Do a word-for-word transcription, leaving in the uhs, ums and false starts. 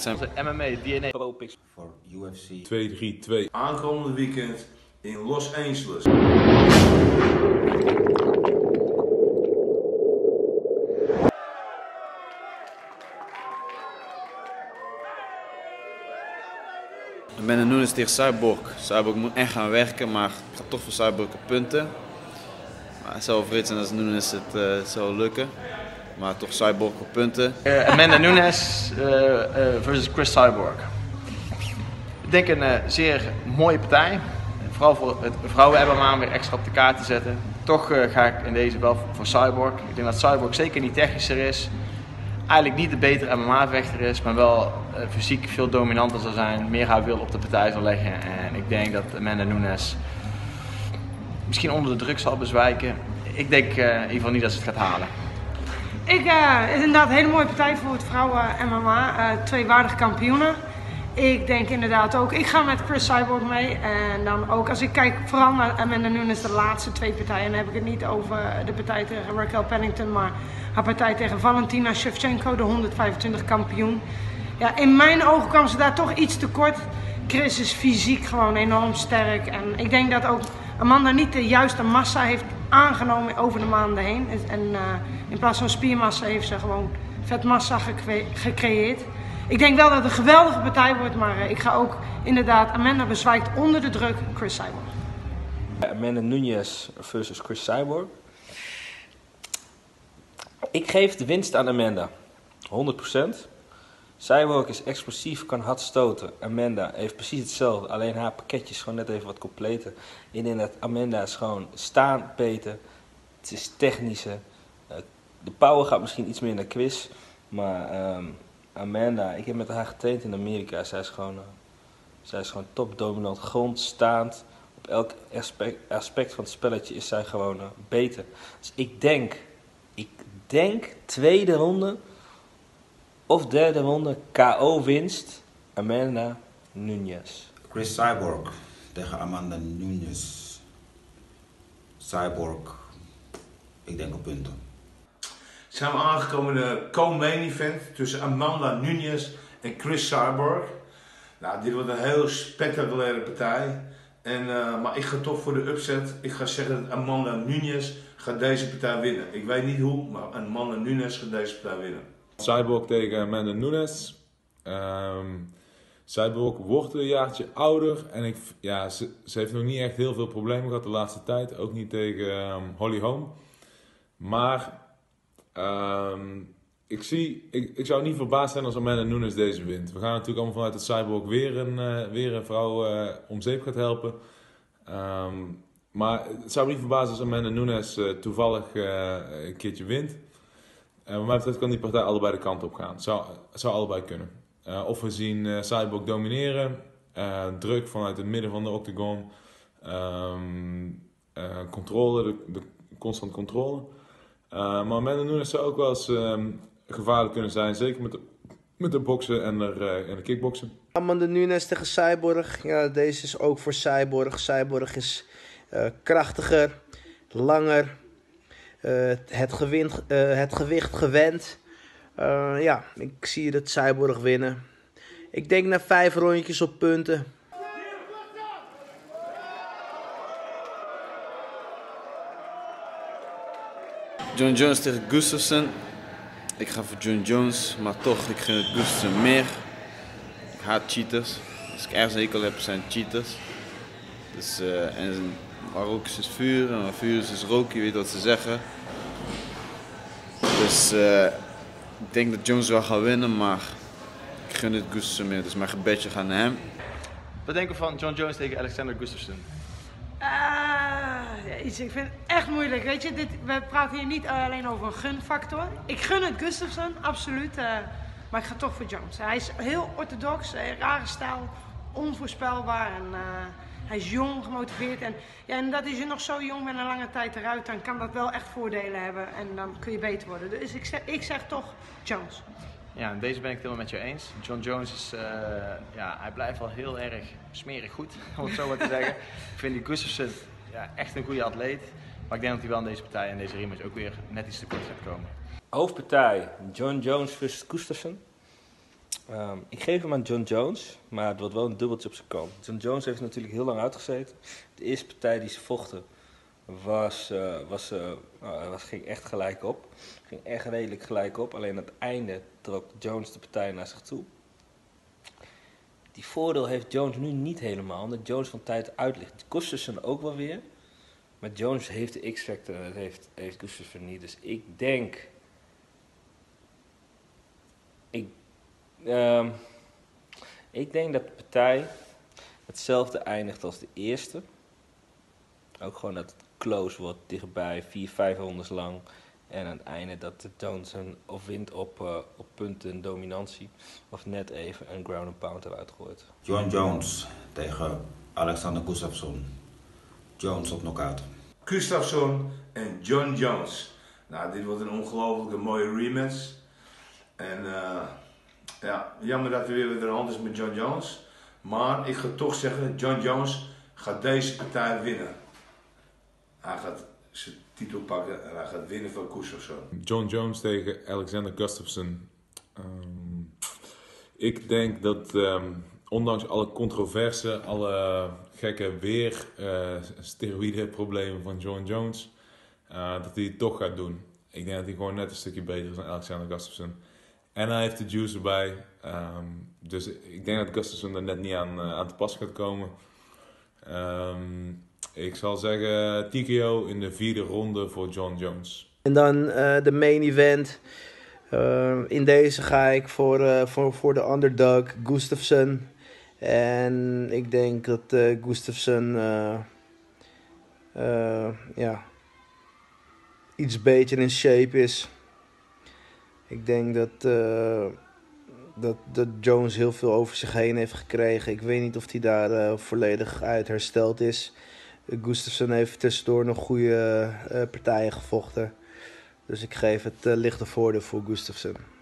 zijn M M A, D N A, ProPix voor U F C twee drie twee. Aankomende weekend in Los Angeles. Amanda Nunes tegen Cyborg. Cyborg moet echt gaan werken, maar ik ga toch voor Cyborg op punten. Maar het zou wel vreed zijn als Nunes het uh, zou lukken. Maar toch Cyborg op punten. Uh, Amanda Nunes uh, uh, versus Chris Cyborg. Ik denk een uh, zeer mooie partij. Vooral voor het vrouwen-M M A weer extra op de kaart te zetten. Toch uh, ga ik in deze wel voor Cyborg. Ik denk dat Cyborg zeker niet technischer is. Eigenlijk niet de betere M M A-vechter is, maar wel uh, fysiek veel dominanter zal zijn. Meer haar wil op de partij zal leggen. En ik denk dat Amanda Nunes misschien onder de druk zal bezwijken. Ik denk uh, in ieder geval niet dat ze het gaat halen. Ik, uh, het is inderdaad een hele mooie partij voor het vrouwen M M A. Uh, twee waardige kampioenen. Ik denk inderdaad ook, ik ga met Chris Cyborg mee. En dan ook, als ik kijk vooral naar Amanda Nunes, de laatste twee partijen. Dan heb ik het niet over de partij tegen Raquel Pennington, maar haar partij tegen Valentina Shevchenko, de honderdvijfentwintig kampioen. Ja, in mijn ogen kwam ze daar toch iets tekort. Chris is fysiek gewoon enorm sterk. En ik denk dat ook Amanda niet de juiste massa heeft aangenomen over de maanden heen. En uh, in plaats van spiermassa heeft ze gewoon vetmassa gecre gecreëerd. Ik denk wel dat het een geweldige partij wordt, maar uh, ik ga ook inderdaad, Amanda bezwijkt onder de druk, Chris Cyborg. Amanda Nunes versus Chris Cyborg. Ik geef de winst aan Amanda. honderd procent. Cyborg is explosief, kan hard stoten. Amanda heeft precies hetzelfde, alleen haar pakketje is gewoon net even wat completer. Ik denk dat Amanda is gewoon staan beter. Het is technische. De power gaat misschien iets meer naar Chris. Maar um, Amanda, ik heb met haar getraind in Amerika. Zij is gewoon, uh, zij is gewoon top dominant, grondstaand. Op elk aspect, aspect van het spelletje is zij gewoon uh, beter. Dus ik denk, ik denk tweede ronde of derde ronde K O winst Amanda Nunes. Chris Cyborg tegen Amanda Nunes. Cyborg, ik denk op punten. Zijn we aangekomen in de co-main event tussen Amanda Nunes en Chris Cyborg. Nou, dit wordt een heel spectaculaire partij. En, uh, maar ik ga toch voor de upset. Ik ga zeggen dat Amanda Nunes gaat deze partij winnen. Ik weet niet hoe, maar Amanda Nunes gaat deze partij winnen. Cyborg tegen Amanda Nunes. Um, Cyborg wordt een jaartje ouder en ik, ja, ze, ze heeft nog niet echt heel veel problemen gehad de laatste tijd. Ook niet tegen um, Holly Holm. Maar um, ik, zie, ik, ik zou niet verbaasd zijn als Amanda Nunes deze wint. We gaan natuurlijk allemaal vanuit dat Cyborg weer een, uh, weer een vrouw uh, om zeep gaat helpen. Um, maar het zou me niet verbazen als Amanda Nunes uh, toevallig uh, een keertje wint. Uh, wat mij betreft kan die partij allebei de kant op gaan. Het zou, het zou allebei kunnen. Uh, of we zien uh, Cyborg domineren, uh, druk vanuit het midden van de octagon, um, uh, controle, de, de constant controle. Uh, maar Amanda Nunes zou ook wel eens um, gevaarlijk kunnen zijn, zeker met de, met de boksen en de, uh, en de kickboksen. Amanda Nunes tegen Cyborg, ja, deze is ook voor Cyborg. Cyborg is uh, krachtiger, langer. Uh, het, gewicht, uh, het gewicht gewend. Uh, ja, ik zie dat Cyborg winnen. Ik denk na vijf rondjes op punten. John Jones tegen Gustafsson. Ik ga voor John Jones, maar toch, ik gun het Gustafsson meer. Ik haat cheaters. Als ik ergens hekel heb, zijn cheaters. Dus, uh, en waar rook is, is vuur, en waar vuur is, is rook, je weet wat ze zeggen. Dus uh, ik denk dat Jones wel gaat winnen, maar ik gun het Gustafsson meer. Dus mijn gebedje gaat naar hem. Wat denken we van John Jones tegen Alexander Gustafsson? Uh, iets, ik vind het echt moeilijk. Weet je, dit, we praten hier niet alleen over een gunfactor. Ik gun het Gustafsson, absoluut. Uh, maar ik ga toch voor Jones. Hij is heel orthodox, uh, rare stijl, onvoorspelbaar. En, uh, hij is jong, gemotiveerd. En, ja, en dat is je nog zo jong met een lange tijd eruit, dan kan dat wel echt voordelen hebben. En dan kun je beter worden. Dus ik zeg, ik zeg toch Jones. Ja, in deze ben ik het helemaal met je eens. John Jones is, uh, ja, hij blijft wel heel erg smerig goed, om het zo maar te zeggen. Ik vind die Gustafsson ja, echt een goede atleet. Maar ik denk dat hij wel in deze partij en deze rematch ook weer net iets te kort gaat komen. Hoofdpartij John Jones versus Gustafsson. Um, ik geef hem aan John Jones, maar het wordt wel een dubbeltje op zijn kant. John Jones heeft natuurlijk heel lang uitgezeten. De eerste partij die ze vochten was, uh, was, uh, uh, was, ging echt gelijk op. Ging echt redelijk gelijk op. Alleen aan het einde trok Jones de partij naar zich toe. Die voordeel heeft Jones nu niet helemaal, omdat Jones van tijd uit ligt. Gustafsson ook wel weer. Maar Jones heeft de X-factor en dat heeft, heeft Gustafsson niet. Dus ik denk... Ik, uh, ik denk dat de partij hetzelfde eindigt als de eerste. Ook gewoon dat het close wordt, dichtbij, vier, vijf rondes lang. En aan het einde dat de Jones een, of wint op, uh, op punten en dominantie. Of net even een ground and pound eruit gooit. John Jones tegen Alexander Gustafsson. Jones op knockout. Gustafsson en John Jones. Nou, dit wordt een ongelooflijke mooie rematch. En uh, ja, jammer dat er weer de hand is met John Jones. Maar ik ga toch zeggen, John Jones gaat deze partij winnen. Hij gaat zijn titel pakken en hij gaat winnen van Gustafsson. John Jones tegen Alexander Gustafsson. Um, ik denk dat um, ondanks alle controverse, alle gekke weer uh, steroïde problemen van John Jones, uh, dat hij het toch gaat doen. Ik denk dat hij gewoon net een stukje beter is dan Alexander Gustafsson. En hij heeft de juice erbij. Um, dus ik denk dat Gustafsson er net niet aan, uh, aan te pas gaat komen. Um, ik zal zeggen T K O in de vierde ronde voor John Jones. En dan uh, de main event. Uh, in deze ga ik voor, uh, voor, voor de underdog Gustafsson. En ik denk dat uh, Gustafsson uh, uh, ja, iets beter in shape is. Ik denk dat, uh, dat, dat Jones heel veel over zich heen heeft gekregen. Ik weet niet of hij daar uh, volledig uit hersteld is. Uh, Gustafsson heeft tussendoor nog goede uh, partijen gevochten. Dus ik geef het uh, lichte voordeel voor Gustafsson.